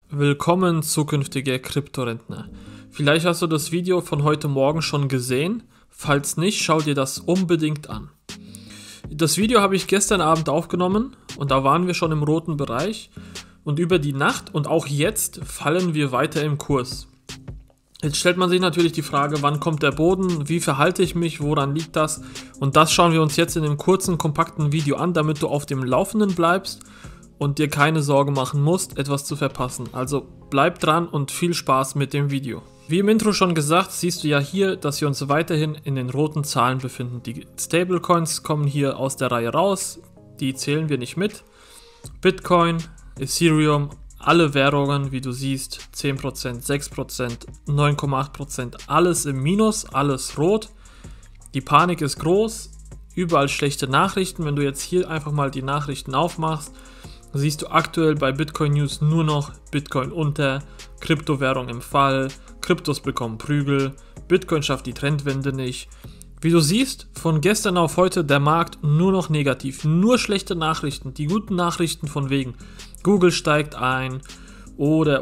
Willkommen, zukünftige Kryptorentner. Vielleicht hast du das Video von heute Morgen schon gesehen. Falls nicht, schau dir das unbedingt an. Das Video habe ich gestern Abend aufgenommen und da waren wir schon im roten Bereich. Und über die Nacht und auch jetzt fallen wir weiter im Kurs. Jetzt stellt man sich natürlich die Frage, wann kommt der Boden, wie verhalte ich mich, woran liegt das? Und das schauen wir uns jetzt in dem kurzen, kompakten Video an, damit du auf dem Laufenden bleibst und dir keine Sorge machen musst, etwas zu verpassen. Also bleib dran und viel Spaß mit dem Video. Wie im Intro schon gesagt, siehst du ja hier, dass wir uns weiterhin in den roten Zahlen befinden. Die Stablecoins kommen hier aus der Reihe raus, die zählen wir nicht mit. Bitcoin, Ethereum, alle Währungen, wie du siehst, 10%, 6%, 9,8%, alles im Minus, alles rot. Die Panik ist groß, überall schlechte Nachrichten. Wenn du jetzt hier einfach mal die Nachrichten aufmachst, siehst du aktuell bei Bitcoin News nur noch Bitcoin unter, Kryptowährung im Fall, Kryptos bekommen Prügel, Bitcoin schafft die Trendwende nicht. Wie du siehst, von gestern auf heute der Markt nur noch negativ, nur schlechte Nachrichten, die guten Nachrichten von wegen Google steigt ein oder,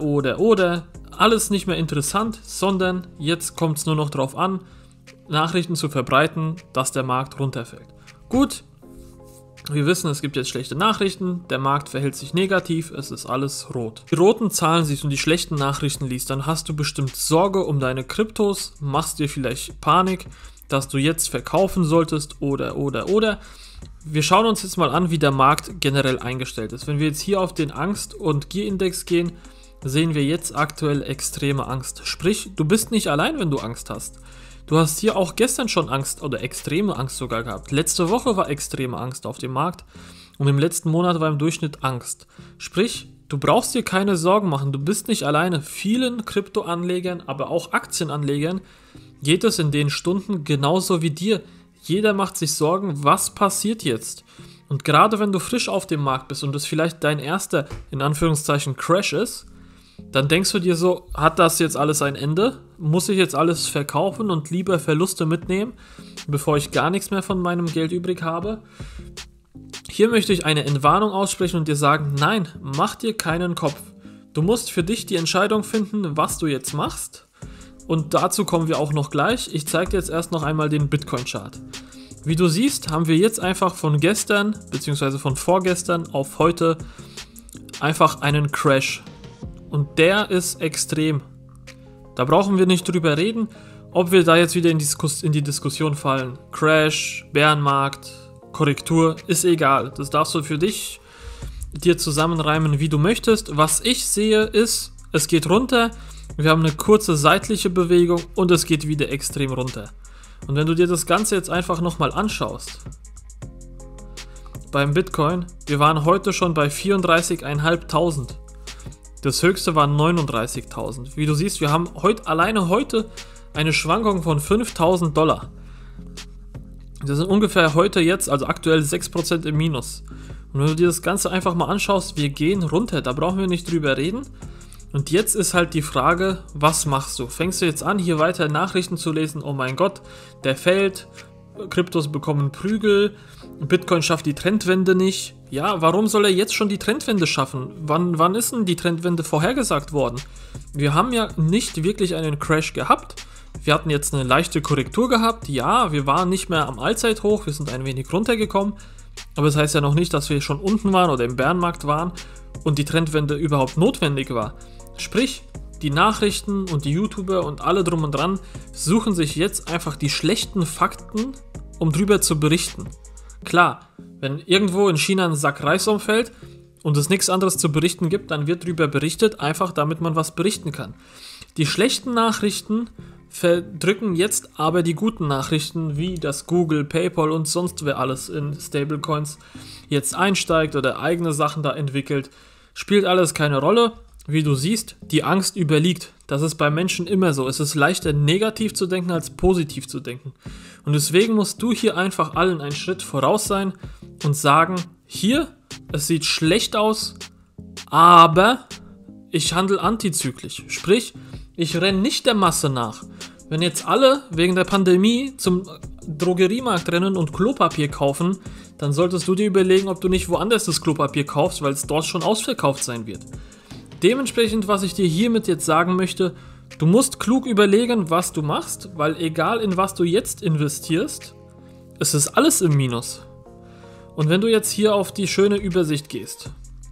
alles nicht mehr interessant, sondern jetzt kommt es nur noch darauf an, Nachrichten zu verbreiten, dass der Markt runterfällt. Gut. Wir wissen, es gibt jetzt schlechte Nachrichten, der Markt verhält sich negativ, es ist alles rot. Die roten Zahlen siehst und die schlechten Nachrichten liest, dann hast du bestimmt Sorge um deine Kryptos, machst dir vielleicht Panik, dass du jetzt verkaufen solltest oder. Wir schauen uns jetzt mal an, wie der Markt generell eingestellt ist. Wenn wir jetzt hier auf den Angst- und Gierindex gehen, sehen wir jetzt aktuell extreme Angst. Sprich, du bist nicht allein, wenn du Angst hast. Du hast hier auch gestern schon Angst oder extreme Angst sogar gehabt. Letzte Woche war extreme Angst auf dem Markt und im letzten Monat war im Durchschnitt Angst. Sprich, du brauchst dir keine Sorgen machen, du bist nicht alleine. Vielen Kryptoanlegern, aber auch Aktienanlegern geht es in den Stunden genauso wie dir. Jeder macht sich Sorgen, was passiert jetzt? Und gerade wenn du frisch auf dem Markt bist und es vielleicht dein erster, in Anführungszeichen, Crash ist, dann denkst du dir so, hat das jetzt alles ein Ende? Muss ich jetzt alles verkaufen und lieber Verluste mitnehmen, bevor ich gar nichts mehr von meinem Geld übrig habe? Hier möchte ich eine Entwarnung aussprechen und dir sagen, nein, mach dir keinen Kopf. Du musst für dich die Entscheidung finden, was du jetzt machst. Und dazu kommen wir auch noch gleich. Ich zeige dir jetzt erst noch einmal den Bitcoin-Chart. Wie du siehst, haben wir jetzt einfach von gestern, beziehungsweise von vorgestern auf heute einfach einen Crash. Und der ist extrem. Da brauchen wir nicht drüber reden, ob wir da jetzt wieder in die Diskussion fallen. Crash, Bärenmarkt, Korrektur, ist egal. Das darfst du für dich dir zusammenreimen, wie du möchtest. Was ich sehe ist, es geht runter, wir haben eine kurze seitliche Bewegung und es geht wieder extrem runter. Und wenn du dir das Ganze jetzt einfach nochmal anschaust, beim Bitcoin, wir waren heute schon bei 34.500. Das höchste waren 39.000. Wie du siehst, wir haben alleine heute eine Schwankung von $5.000. Das sind ungefähr heute jetzt, also aktuell 6% im Minus. Und wenn du dir das Ganze einfach mal anschaust, wir gehen runter, da brauchen wir nicht drüber reden. Und jetzt ist halt die Frage, was machst du? Fängst du jetzt an, hier weiter Nachrichten zu lesen, oh mein Gott, der fällt, Kryptos bekommen Prügel, Bitcoin schafft die Trendwende nicht. Ja, warum soll er jetzt schon die Trendwende schaffen? Wann ist denn die Trendwende vorhergesagt worden? Wir haben ja nicht wirklich einen Crash gehabt. Wir hatten jetzt eine leichte Korrektur gehabt. Ja, wir waren nicht mehr am Allzeithoch, wir sind ein wenig runtergekommen. Aber das heißt ja noch nicht, dass wir schon unten waren oder im Bärenmarkt waren und die Trendwende überhaupt notwendig war. Sprich, die Nachrichten und die YouTuber und alle drum und dran suchen sich jetzt einfach die schlechten Fakten, um drüber zu berichten. Klar, wenn irgendwo in China ein Sack Reis umfällt und es nichts anderes zu berichten gibt, dann wird drüber berichtet, einfach damit man was berichten kann. Die schlechten Nachrichten verdrücken jetzt aber die guten Nachrichten, wie dass Google, PayPal und sonst wer alles in Stablecoins jetzt einsteigt oder eigene Sachen da entwickelt. Spielt alles keine Rolle. Wie du siehst, die Angst überliegt. Das ist bei Menschen immer so. Es ist leichter negativ zu denken als positiv zu denken. Und deswegen musst du hier einfach allen einen Schritt voraus sein und sagen, hier, es sieht schlecht aus, aber ich handle antizyklisch. Sprich, ich renne nicht der Masse nach. Wenn jetzt alle wegen der Pandemie zum Drogeriemarkt rennen und Klopapier kaufen, dann solltest du dir überlegen, ob du nicht woanders das Klopapier kaufst, weil es dort schon ausverkauft sein wird. Dementsprechend, was ich dir hiermit jetzt sagen möchte, du musst klug überlegen, was du machst, weil egal in was du jetzt investierst, es ist alles im Minus. Und wenn du jetzt hier auf die schöne Übersicht gehst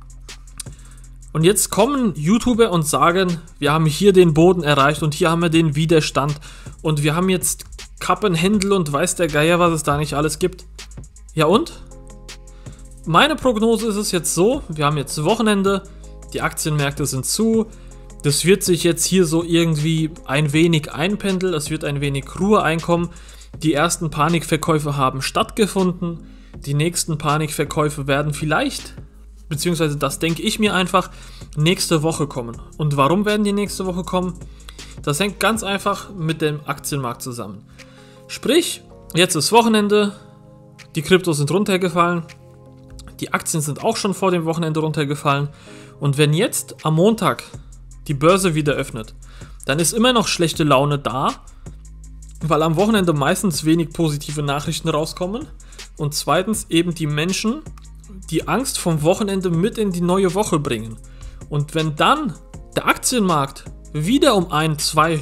und jetzt kommen YouTuber und sagen, wir haben hier den Boden erreicht und hier haben wir den Widerstand und wir haben jetzt Kappenhändel und weiß der Geier, was es da nicht alles gibt. Ja und? Meine Prognose ist es jetzt so, wir haben jetzt Wochenende, die Aktienmärkte sind zu, das wird sich jetzt hier so irgendwie ein wenig einpendeln, es wird ein wenig Ruhe einkommen, die ersten Panikverkäufe haben stattgefunden, die nächsten Panikverkäufe werden vielleicht, beziehungsweise das denke ich mir einfach, nächste Woche kommen. Und warum werden die nächste Woche kommen? Das hängt ganz einfach mit dem Aktienmarkt zusammen. Sprich, jetzt ist Wochenende, die Kryptos sind runtergefallen, die Aktien sind auch schon vor dem Wochenende runtergefallen und wenn jetzt am Montag die Börse wieder öffnet, dann ist immer noch schlechte Laune da, weil am Wochenende meistens wenig positive Nachrichten rauskommen und zweitens eben die Menschen die Angst vom Wochenende mit in die neue Woche bringen. Und wenn dann der Aktienmarkt wieder um 1, 2,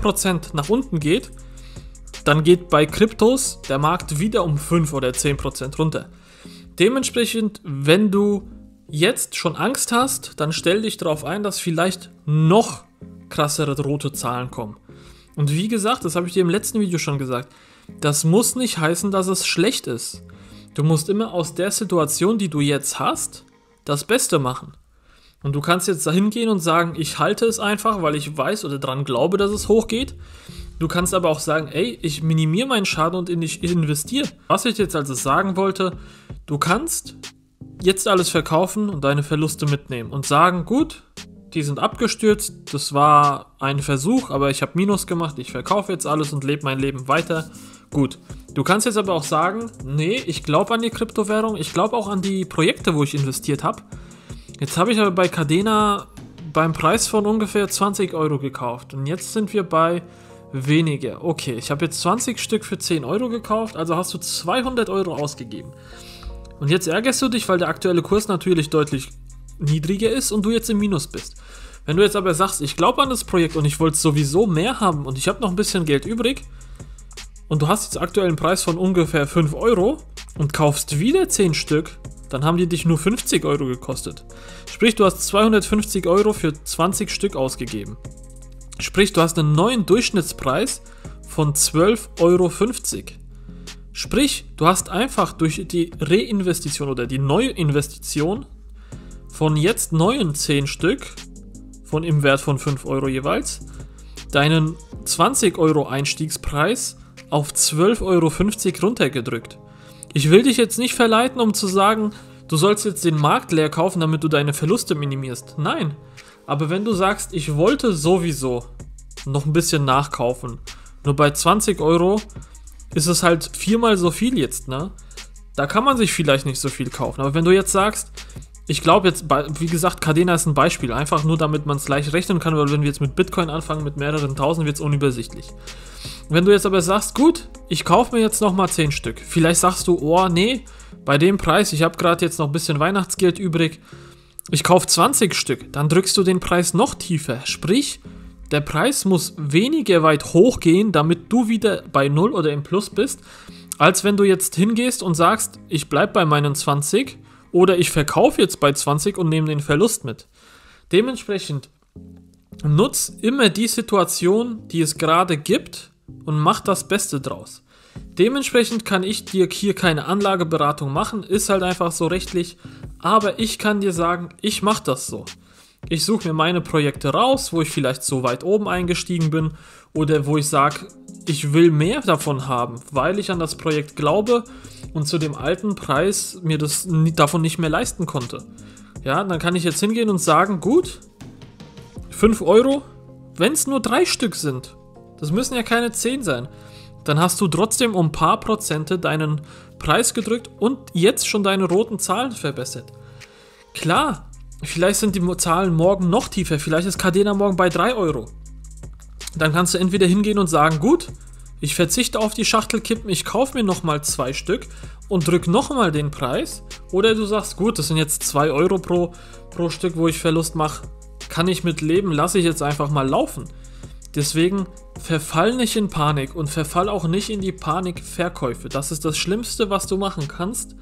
3% nach unten geht, dann geht bei Kryptos der Markt wieder um 5 oder 10% runter. Dementsprechend, wenn du jetzt schon Angst hast, dann stell dich darauf ein, dass vielleicht noch krassere rote Zahlen kommen. Und wie gesagt, das habe ich dir im letzten Video schon gesagt, das muss nicht heißen, dass es schlecht ist. Du musst immer aus der Situation, die du jetzt hast, das Beste machen. Und du kannst jetzt dahin gehen und sagen, ich halte es einfach, weil ich weiß oder dran glaube, dass es hochgeht. Du kannst aber auch sagen, ey, ich minimiere meinen Schaden und ich investiere. Was ich jetzt also sagen wollte, du kannst jetzt alles verkaufen und deine Verluste mitnehmen und sagen, gut, die sind abgestürzt, das war ein Versuch, aber ich habe Minus gemacht, ich verkaufe jetzt alles und lebe mein Leben weiter. Gut, du kannst jetzt aber auch sagen, nee, ich glaube an die Kryptowährung, ich glaube auch an die Projekte, wo ich investiert habe. Jetzt habe ich aber bei Kadena beim Preis von ungefähr 20 Euro gekauft und jetzt sind wir bei weniger. Okay, ich habe jetzt 20 Stück für 10 Euro gekauft, also hast du 200 Euro ausgegeben. Und jetzt ärgerst du dich, weil der aktuelle Kurs natürlich deutlich niedriger ist und du jetzt im Minus bist. Wenn du jetzt aber sagst, ich glaube an das Projekt und ich wollte sowieso mehr haben und ich habe noch ein bisschen Geld übrig und du hast jetzt aktuell einen Preis von ungefähr 5 Euro und kaufst wieder 10 Stück, dann haben die dich nur 50 Euro gekostet. Sprich, du hast 250 Euro für 20 Stück ausgegeben. Sprich, du hast einen neuen Durchschnittspreis von 12,50 Euro. Sprich, du hast einfach durch die Reinvestition oder die neue Investition von jetzt neuen 10 Stück von im Wert von 5 Euro jeweils deinen 20 Euro Einstiegspreis auf 12,50 Euro runtergedrückt. Ich will dich jetzt nicht verleiten, um zu sagen, du sollst jetzt den Markt leer kaufen, damit du deine Verluste minimierst. Nein, aber wenn du sagst, ich wollte sowieso noch ein bisschen nachkaufen, nur bei 20 Euro ist es halt 4-mal so viel jetzt, ne? Da kann man sich vielleicht nicht so viel kaufen. Aber wenn du jetzt sagst, ich glaube jetzt, wie gesagt, Kadena ist ein Beispiel, einfach nur damit man es leicht rechnen kann, weil wenn wir jetzt mit Bitcoin anfangen, mit mehreren Tausend, wird es unübersichtlich. Wenn du jetzt aber sagst, gut, ich kaufe mir jetzt nochmal 10 Stück. Vielleicht sagst du, oh nee, bei dem Preis, ich habe gerade jetzt noch ein bisschen Weihnachtsgeld übrig, ich kaufe 20 Stück, dann drückst du den Preis noch tiefer. Sprich, der Preis muss weniger weit hochgehen, damit du wieder bei 0 oder im Plus bist, als wenn du jetzt hingehst und sagst, ich bleibe bei meinen 20 oder ich verkaufe jetzt bei 20 und nehme den Verlust mit. Dementsprechend nutz immer die Situation, die es gerade gibt und mach das Beste draus. Dementsprechend kann ich dir hier keine Anlageberatung machen, ist halt einfach so rechtlich, aber ich kann dir sagen, ich mache das so. Ich suche mir meine Projekte raus, wo ich vielleicht so weit oben eingestiegen bin oder wo ich sage, ich will mehr davon haben, weil ich an das Projekt glaube und zu dem alten Preis mir das davon nicht mehr leisten konnte. Ja, dann kann ich jetzt hingehen und sagen, gut, 5 Euro, wenn es nur 3 Stück sind, das müssen ja keine 10 sein, dann hast du trotzdem um ein paar Prozente deinen Preis gedrückt und jetzt schon deine roten Zahlen verbessert. Klar, vielleicht sind die Zahlen morgen noch tiefer, vielleicht ist Kadena morgen bei 3 Euro. Dann kannst du entweder hingehen und sagen, gut, ich verzichte auf die Schachtelkippen, ich kaufe mir nochmal 2 Stück und drücke nochmal den Preis. Oder du sagst, gut, das sind jetzt 2 Euro pro Stück, wo ich Verlust mache. kann ich mit leben, lasse ich jetzt einfach mal laufen. Deswegen verfall nicht in Panik und verfall auch nicht in die Panikverkäufe. Das ist das Schlimmste, was du machen kannst,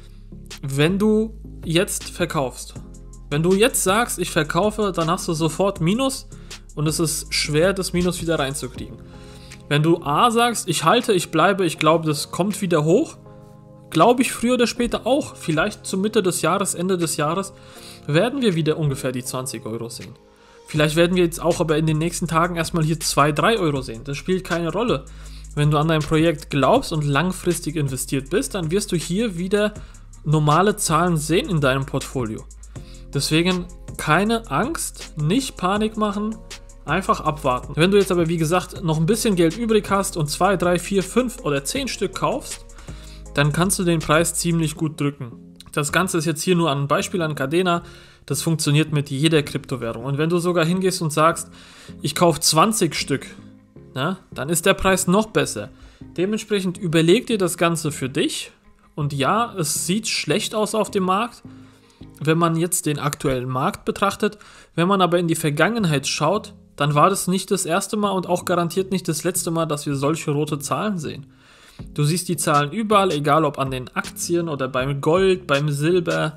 wenn du jetzt verkaufst. Wenn du jetzt sagst, ich verkaufe, dann hast du sofort Minus und es ist schwer, das Minus wieder reinzukriegen. Wenn du A sagst, ich halte, ich bleibe, ich glaube, das kommt wieder hoch, glaube ich früher oder später auch, vielleicht zur Mitte des Jahres, Ende des Jahres, werden wir wieder ungefähr die 20 Euro sehen. Vielleicht werden wir jetzt auch aber in den nächsten Tagen erstmal hier 2, 3 Euro sehen. Das spielt keine Rolle. Wenn du an dein Projekt glaubst und langfristig investiert bist, dann wirst du hier wieder normale Zahlen sehen in deinem Portfolio. Deswegen keine Angst, nicht Panik machen, einfach abwarten. Wenn du jetzt aber wie gesagt noch ein bisschen Geld übrig hast und 2, 3, 4, 5 oder 10 Stück kaufst, dann kannst du den Preis ziemlich gut drücken. Das Ganze ist jetzt hier nur ein Beispiel an Kadena. Das funktioniert mit jeder Kryptowährung. Und wenn du sogar hingehst und sagst, ich kaufe 20 Stück, na, dann ist der Preis noch besser. Dementsprechend überleg dir das Ganze für dich. Und ja, es sieht schlecht aus auf dem Markt, wenn man jetzt den aktuellen Markt betrachtet. Wenn man aber in die Vergangenheit schaut, dann war das nicht das erste Mal und auch garantiert nicht das letzte Mal, dass wir solche rote Zahlen sehen. Du siehst die Zahlen überall, egal ob an den Aktien oder beim Gold, beim Silber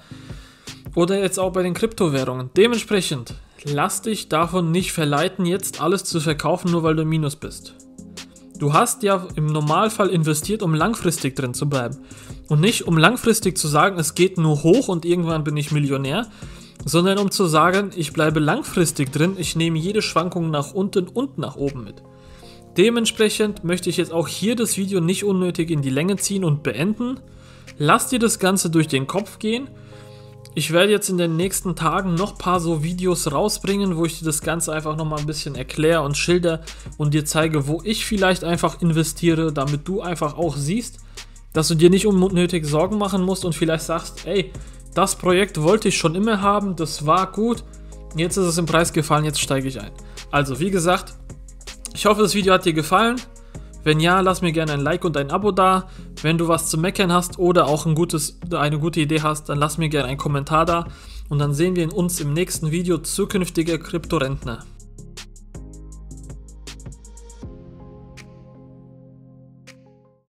oder jetzt auch bei den Kryptowährungen. Dementsprechend, lass dich davon nicht verleiten, jetzt alles zu verkaufen, nur weil du im Minus bist. Du hast ja im Normalfall investiert, um langfristig drin zu bleiben. Und nicht um langfristig zu sagen, es geht nur hoch und irgendwann bin ich Millionär, sondern um zu sagen, ich bleibe langfristig drin, ich nehme jede Schwankung nach unten und nach oben mit. Dementsprechend möchte ich jetzt auch hier das Video nicht unnötig in die Länge ziehen und beenden. Lass dir das Ganze durch den Kopf gehen. Ich werde jetzt in den nächsten Tagen noch ein paar so Videos rausbringen, wo ich dir das Ganze einfach nochmal ein bisschen erkläre und schilder und dir zeige, wo ich vielleicht einfach investiere, damit du einfach auch siehst, dass du dir nicht unnötig Sorgen machen musst und vielleicht sagst, ey, das Projekt wollte ich schon immer haben, das war gut, jetzt ist es im Preis gefallen, jetzt steige ich ein. Also wie gesagt, ich hoffe, das Video hat dir gefallen. Wenn ja, lass mir gerne ein Like und ein Abo da. Wenn du was zu meckern hast oder auch eine gute Idee hast, dann lass mir gerne einen Kommentar da. Und dann sehen wir uns im nächsten Video, zukünftige Kryptorentner.